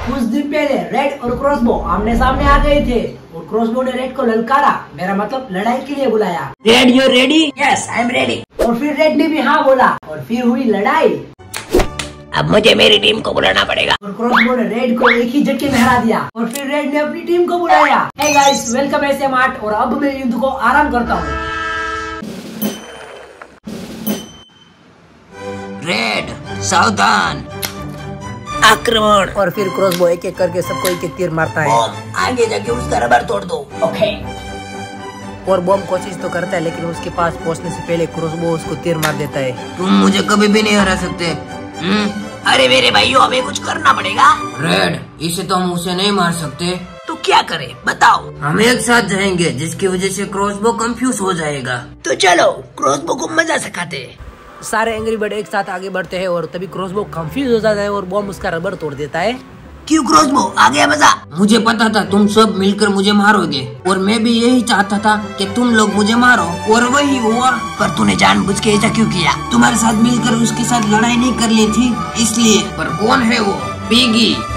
कुछ दिन पहले रेड और क्रॉसबो आमने सामने आ गए थे और क्रॉसबो ने रेड को ललकारा, मेरा मतलब लड़ाई के लिए बुलाया। Red you ready? Yes I am ready. और फिर रेड ने भी हाँ बोला और फिर हुई लड़ाई। अब मुझे मेरी टीम को बुलाना पड़ेगा। और क्रॉसबो ने रेड को एक ही झटके में हरा दिया और फिर रेड ने अपनी टीम को बुलाया। हे गाइस, वेलकम SM 8 और अब मैं युद्ध को आराम करता हूँ। रेड सावधान, आक्रमण। और फिर क्रॉसबो एक एक करके सबको एक एक तीर मारता है। आगे जाके उसका रबर तोड़ दो। ओके। और बॉम्ब कोशिश तो करता है लेकिन उसके पास पहुंचने से पहले क्रॉसबो उसको तीर मार देता है। तुम मुझे कभी भी नहीं हरा सकते। अरे मेरे भाइयों, हमें कुछ करना पड़ेगा। रेड, इसे तो हम उसे नहीं मार सकते। तो क्या करें बताओ? हम एक साथ जाएंगे जिसकी वजह से क्रॉसबो कंफ्यूज हो जाएगा। तो चलो क्रॉसबो को मजा सिखाते। सारे एंग्री बर्ड एक साथ आगे बढ़ते हैं और तभी क्रॉसबो कंफ्यूज हो जाता है और बॉम्ब उसका रबर तोड़ देता है। क्यों क्रॉसबो, आ गया मजा? मुझे पता था तुम सब मिलकर मुझे मारोगे और मैं भी यही चाहता था कि तुम लोग मुझे मारो, और वही हुआ। पर तूने जानबूझ के ऐसा क्यों किया? तुम्हारे साथ मिलकर उसके साथ लड़ाई नहीं कर ली थी इसलिए। पर कौन है वो? पिगी।